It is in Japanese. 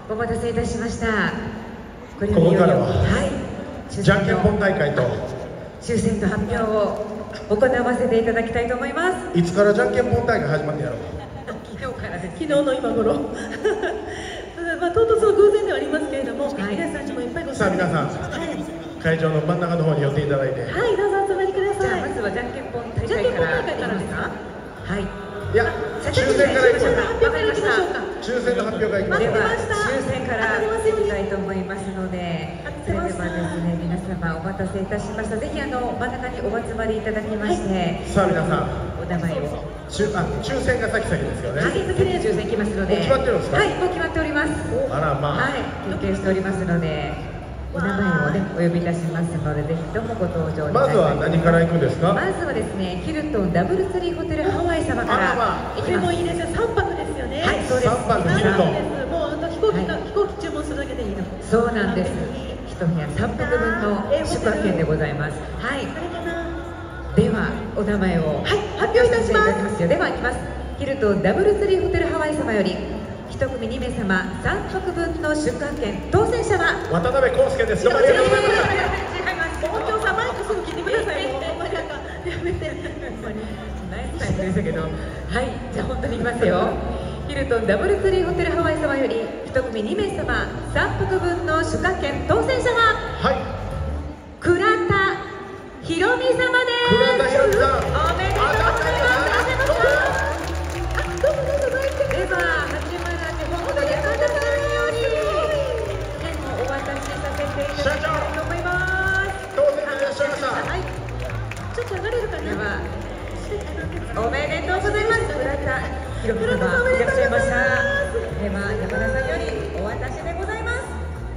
お待たせいたしました。 ここからは、 じゃんけんぽん大会と抽選の発表を行わせていただきたいと思います。 いつからじゃんけんぽん大会始まってやろう。 昨日からです。 昨日の今頃まあ唐突の偶然ではありますけれども、皆さんにもいっぱいごさあ皆さん、会場の真ん中の方に寄っていただいて、 はい、どうぞお集まりください。 じゃあまずはじゃんけんぽん大会からですか。はい。 いや、抽選からいきましょう。 わかりました。 抽選の発表がいきましょう。 では抽選からいきたいと思いますので、それではですね、皆様お待たせいたしました。ぜひ真ん中にお集まりいただきまして、 さあ皆さん、 お名前を。 抽選が先々ですよね。 はい、先に抽選きますので。 決まってるんですか。 はい、もう決まっております。 あらまあ。 はい、経験しておりますので、お名前をねお呼びいたしますので、ぜひともご登場。 まずは何から行くんですか。 まずはですね、ヒルトンダブルツリーホテルハワイ様から行きます。 もいいですよ。3泊ですよね。 はい、そうです。 3泊ヒルトン。 もう飛行機注文するだけでいいの。 そうなんです。一部屋3泊分の宿泊券でございます。はい。ではお名前を発表いたします。 では行きます。ヒルトンダブルツリーホテルハワイ様より1組2名様3泊分の宿泊券、当選者は渡辺康介です。どうもありがとうございます。 違います。 お父さんマイクすぐ聞いてください。もうやめて。 ナイスタイムでしたけど、はい、じゃあ本当にいきますよ。ヒルトンダブルツリーホテルハワイ様より1組2名様3泊分の宿泊券、当選者は倉田ひろみ様です。 倉田ひろみさん、 おめでとうございます。どうぞどうぞどうぞ。では八村家本部の山田さんより券をお渡しさせていただきたいと思います。 当選いらっしゃいました。 はい。ちょっと上がれるかな。 ではおめでとうございます。倉田ひろみ様いらっしゃいました。では山